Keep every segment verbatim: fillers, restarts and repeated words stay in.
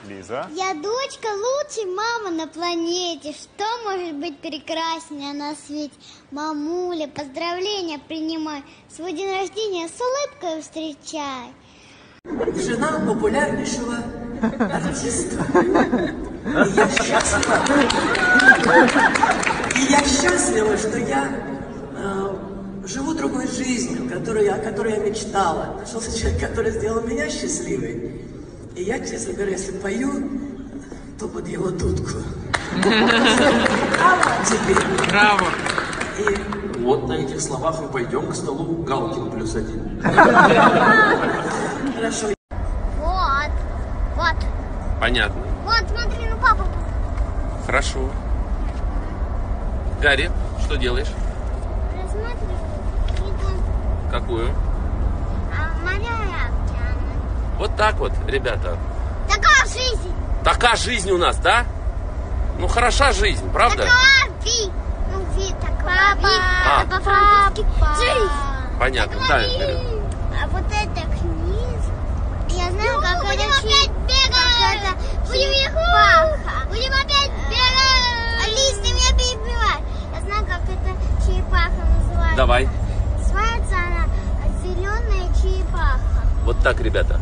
Лиза? Я дочка лучшей мамы на планете. Что может быть прекраснее на свете? Мамуля, поздравления принимай. Свой день рождения с улыбкой встречай. Жена популярнейшего артиста. И я счастлива. И я счастлива, что я э, живу другой жизнью, которую, о которой я мечтала. Нашелся человек, который сделал меня счастливой. И я, честно говоря, если пою, то под его дудку. Теперь. Браво! И вот на этих словах мы пойдем к столу Галкин плюс один. Хорошо. Вот, вот. Понятно. Вот, смотри, ну папа. Хорошо. Гарри, что делаешь? Рассматриваю книгу. Какую? А моя океана. Вот так вот, ребята. Такая жизнь. Такая жизнь у нас, да? Ну, хороша жизнь, правда? Такая ви. Ну, ви такая. Папа. А. Это по-французски. Жизнь. Понятно, да, вперед. А вот это книжка. Я знаю, как это опять бегать. Будем черепаха. Будем опять бегать. Алис, ты меня перебивай. Я знаю, как это черепаха называется. Давай. Называется она зеленая черепаха. Вот так, ребята.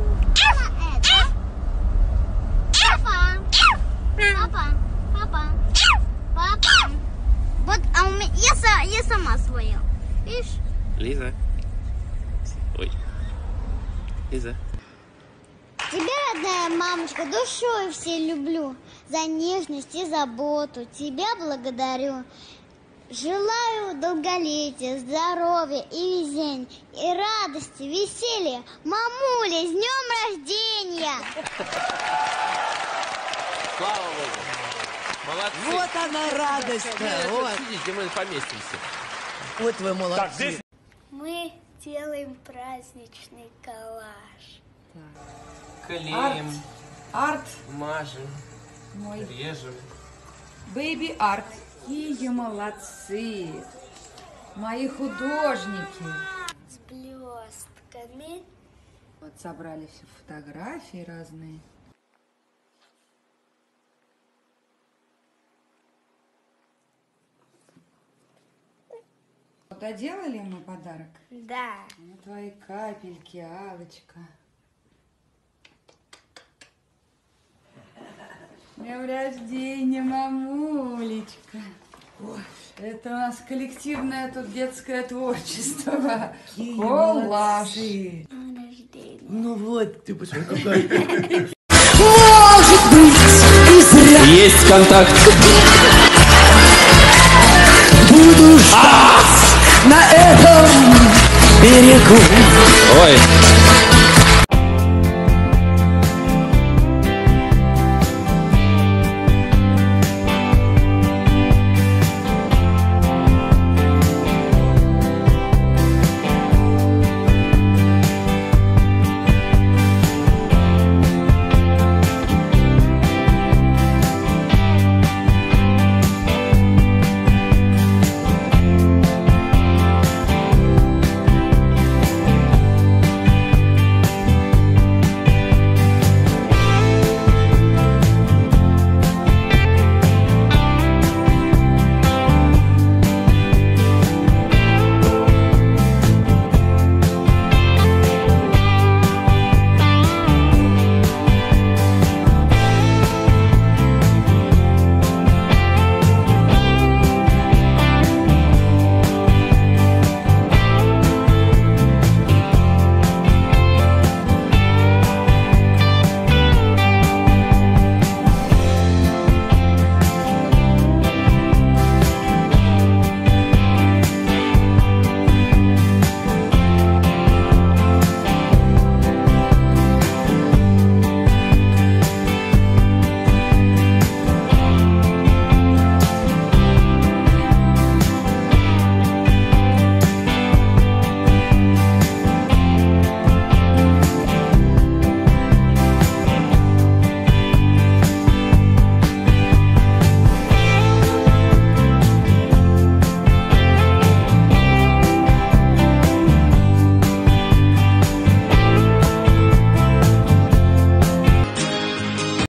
Папа, папа, папа. Вот, а у меня, я, я сама свою. Видишь? Лиза. Ой. Лиза. Тебя, родная мамочка, душой все люблю. За нежность и заботу тебя благодарю. Желаю долголетия, здоровья и везения, и радости, веселья. Мамуля, с днем рождения! Слава Богу. Молодцы. Вот она радость-то. Вот. Сидите, мы поместимся. Вот вы молодцы. Так, здесь... Мы делаем праздничный коллаж. Клеим, Арт, мажем, мой режем. бэйби арт. Какие молодцы, мои художники. С блестками. Вот собрали все фотографии разные. Вот доделали мы подарок? Да. Ну, твои капельки, Алочка. С днем рождения, мамулечка. Ой, это у нас коллективное тут детское творчество. Коллаж. День рождения. Ну вот, ты посмотри, какой. Есть контакт. Буду ждать на этом берегу. Ой.